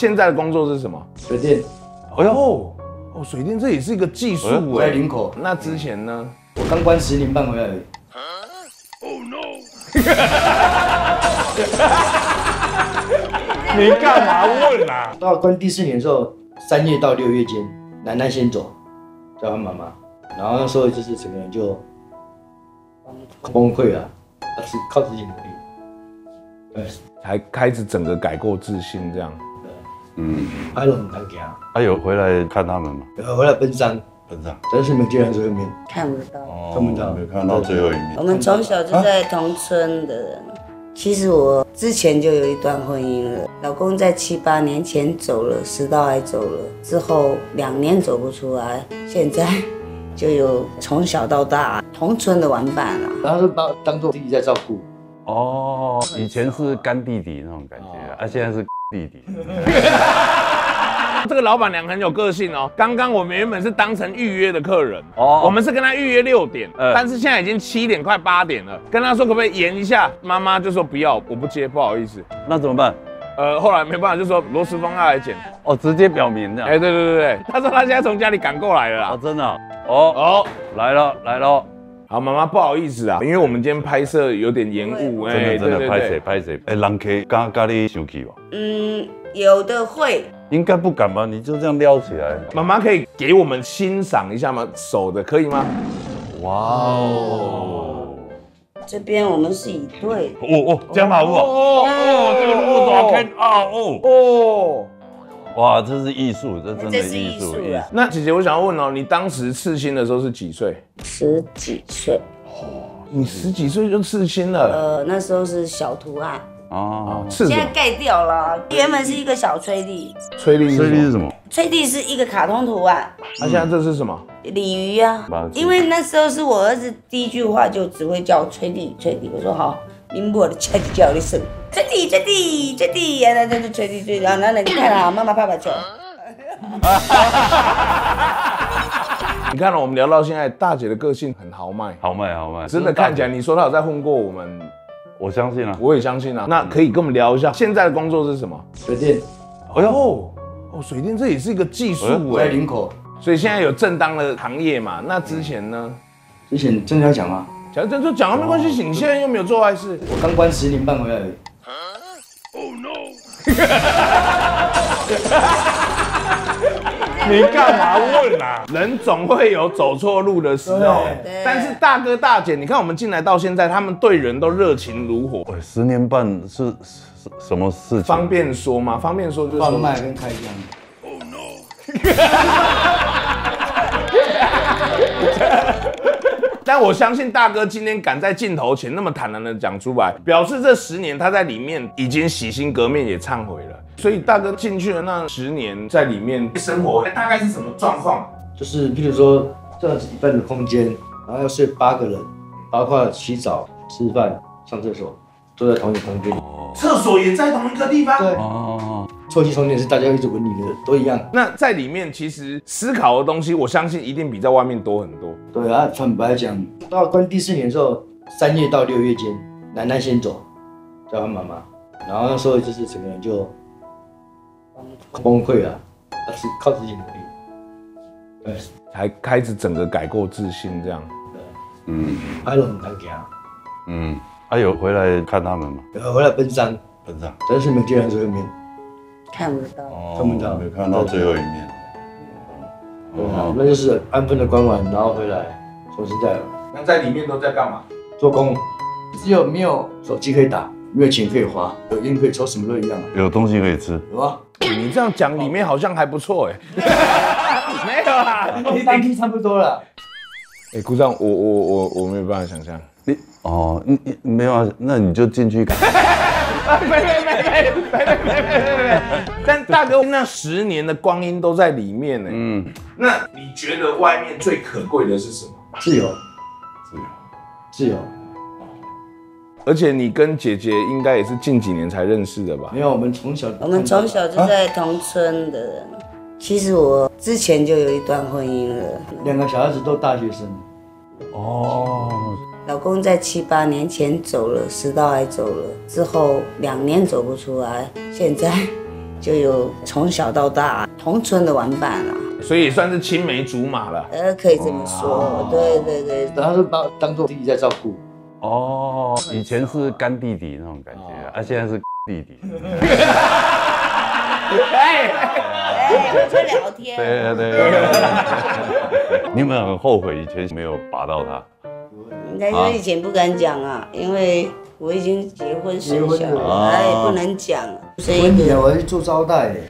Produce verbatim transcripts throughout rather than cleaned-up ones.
现在的工作是什么？ 水电。 哎呦，哦，水电这也是一个技术哎。 在林口。 那之前呢？ 我刚关十年半回来而已。 Oh no！ 你干嘛问啊？ 到关第四年的时候，三月到六月间，奶奶先走，叫她妈妈，然后那时候就是整个人就崩溃了，他是靠自己努力，对， 才开始整个改过自新这样。 嗯，还有很难给啊。 还有回来看他们吗？ 有回来奔丧， 奔丧， 但是没见到最后一面， 看不到， 看不到， 没看到最后一面。 我们从小就在同村的人。其实我之前就有一段婚姻了，老公在七八年前走了，食道癌走了，之后两年走不出来，现在就有从小到大同村的玩伴了。 然后就把我当做弟弟在照顾。 哦，以前是干弟弟那种感觉，啊，现在是弟弟。 这个老板娘很有个性哦。刚刚我们原本是当成预约的客人， 哦， 我们是跟他预约六点， 呃、 但是现在已经七点快八点了，跟他说可不可以延一下，妈妈就说不要，我不接，不好意思。 那怎么办？ 呃，后来没办法，就说螺丝封要来剪。 哦，直接表明这样。 哎，对对对对，他说他现在从家里赶过来了啦。 哦，真的、哦。哦哦，来了来了。 好，妈妈不好意思啊，因为我们今天拍摄有点延误， 哎，真的真的拍谁拍谁。哎，人客刚咖喱生气吧？ 嗯，有的会。 应该不敢吧？你就这样撩起来。 妈妈可以给我们欣赏一下吗？手的可以吗？ 哇哦！ 这边我们是一对。 哦哦，加码物哦哦，这个鹿爪看啊哦哦。哇，这是艺术，这真的艺术。 那姐姐，我想要问哦，你当时刺青的时候是几岁？ 十几岁。 哦，你十几岁就刺青了？ 呃，那时候是小图案。 哦， 现在盖掉了，原本是一个小吹力。 吹力， 吹力是什么？ 吹力是一个卡通图案。 那、啊、现在这是什么？ 鲤鱼啊，因为那时候是我儿子第一句话就只会叫吹力，吹力。我说好，您我的菜就叫一声吹力，吹力，吹力，然后就吹力，吹力，然后那你看啊，妈妈拍拍球。 你看了、喔，我们聊到现在，大姐的个性很豪迈， 豪迈豪迈， 真的看起来，你说她有在混过我们。 我相信啊， 我也相信啊。那可以跟我们聊一下现在的工作是什么？ 水电。 哎呦，哦，水电这也是一个技术哎。 在林口。 所以现在有正当的行业嘛？那之前呢？ 之前真的要讲吗？ 讲就就讲啊，没关系。你现在又没有做坏事。 我刚关十年半回来而已。 Oh no！ 你干嘛问啊？人总会有走错路的时候，但是大哥大姐，你看我们进来到现在，他们对人都热情如火。 十年半是是什么事情？ 方便说吗？方便说就是贩卖跟开箱。 Oh no！ 但我相信大哥今天敢在镜头前那么坦然的讲出来，表示这十年他在里面已经洗心革面，也忏悔了。所以大哥进去的那十年，在里面生活大概是什么状况？ 就是譬如说这样子一半的空间，然后要睡八个人，包括洗澡、吃饭、上厕所，都在同一个空间里。 厕所也在同一个地方。 对。哦。抽气充电是大家一直闻你的，都一样。 那在里面其实思考的东西，我相信一定比在外面多很多。 对啊，坦白讲，到关第四年的时候，三月到六月间，奶奶先走，叫她妈妈，然后那时候就是整个人就崩溃了，他是靠自己努力，对， 才开始整个改过自新这样。 嗯，还有很难给啊。 嗯，还有回来看他们吗？ 有回来奔丧， 奔丧， 但是没见到最后一面。 看不到， 哦、 看不到， 没看到最后一面。 对啊，那就是安分的关完，然后回来重新再来。 那在里面都在干嘛？ 做工，只有没有手机可以打，没有钱可以花，有烟可以抽，什么都一样。 有东西可以吃， 有啊。 你这样讲，里面好像还不错哎。没有啦， 你当批差不多了。 哎、欸，鼓掌，我我我我没有办法想象。 你哦，你你没有啊？那你就进去看。 没没没没没没没没。但大哥那十年的光阴都在里面呢。嗯，那你觉得外面最可贵的是什么？ 自由， 自由， 自由。 而且你跟姐姐应该也是近几年才认识的吧？ 没有，我们从小我们从小就在同村的人。啊、其实我之前就有一段婚姻了， 两个小孩子都大学生。 哦。 老公在七八年前走了，食道癌走了，之后两年走不出来，现在就有从小到大同村的玩伴啊， 所以也算是青梅竹马了。 呃，可以这么说，对对对。 他是把我当做弟弟在照顾。 哦，以前是干弟弟那种感觉，啊，现在是弟弟。 哎，我会聊天。 对对对。你有没有很后悔以前没有拔到他？ 应该说以前不敢讲啊，因为我已经结婚生小结婚孩， 了也不能讲。所以婚礼啊，我要去做招待的。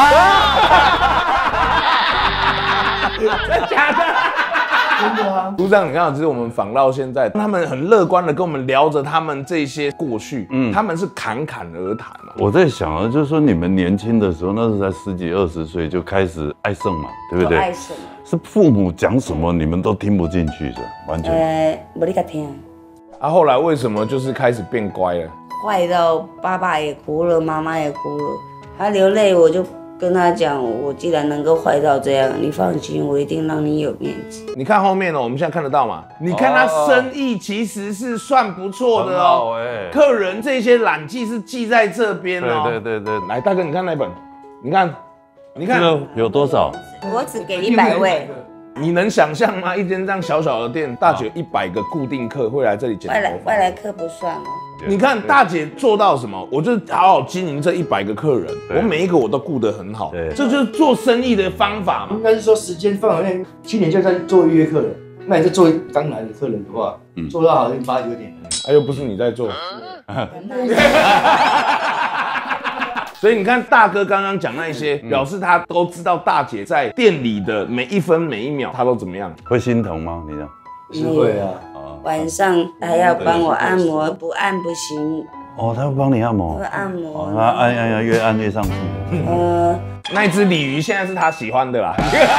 真的假的？ 真的啊！ 组长，你看，就是我们访到现在，他们很乐观的跟我们聊着他们这些过去，嗯，他们是侃侃而谈嘛。 我在想啊，就是说你们年轻的时候，那时候才十几二十岁就开始爱胜嘛，对不对？ 爱什么？ 是父母讲什么你们都听不进去的，完全。 呃，没你敢听。 啊，后来为什么就是开始变乖了？ 坏到爸爸也哭了，妈妈也哭了，他流泪，我就跟他讲，我既然能够坏到这样，你放心，我一定让你有面子。 你看后面呢，我们现在看得到吗？你看他生意其实是算不错的哦， 哎， 客人这些揽记是记在这边哦。 对对对对， 来，大哥，你看那本，你看，你看这个有多少？ 我只给一百位。 你能想象吗？一间这样小小的店，大姐一百个固定客会来这里剪外来头发。 外来客不算哦。 你看大姐做到什么？我就好好经营这一百个客人，我每一个我都顾得很好。 对， 这就是做生意的方法嘛。 应该是说时间范围内，七点就在做预约客人，那你在做刚来的客人的话，嗯、做到好像八九点。 哎，又不是你在做。所以你看，大哥刚刚讲那一些，表示他都知道大姐在店里的每一分每一秒，他都怎么样？ 会心疼吗？你这样？ 是会啊。 晚上还要帮我按摩，不按不行。 哦，他会帮你按摩。 会按摩。 他按按按，越按越上去。 呃， 那一只鲤鱼现在是他喜欢的啦。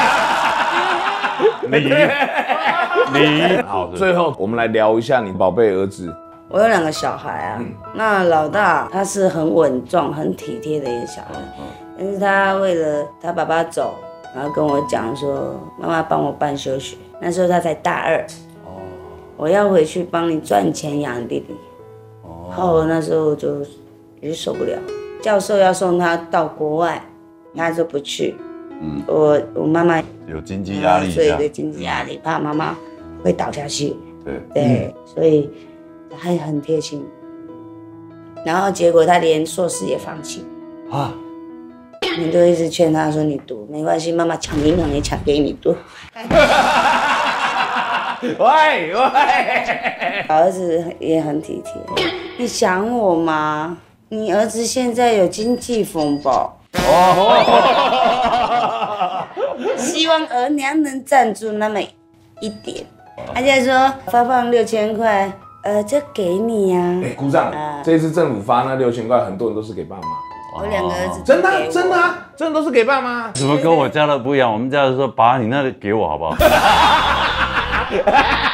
鲤鱼，鲤鱼。 好，最后我们来聊一下你宝贝儿子。 我有两个小孩啊，嗯、那老大他是很稳重、很体贴的一个小孩，嗯、但是他为了他爸爸走，然后跟我讲说，妈妈帮我办休学。那时候他才大二，哦，我要回去帮你赚钱养弟弟。哦，然后我那时候就也受不了，教授要送他到国外，他说不去。嗯，我我妈妈有经济压力， 所以有经济压力，怕妈妈会倒下去。 对对，嗯、所以。还很贴心，然后结果他连硕士也放弃啊！你就一直劝他说：“你读没关系，妈妈抢银行也抢给你读。” 喂喂， 儿子也很体贴。你想我吗？你儿子现在有经济风暴，哦，希望额娘能赞助那么一点。他现在说发放六千块。呃，这给你呀、啊！ 哎、欸，鼓掌！啊、这次政府发那六千块，很多人都是给爸妈。 我两个儿子真的、啊、真的啊，真的都是给爸妈。 怎么跟我家的不一样？我们家的说，爸，你那里给我好不好？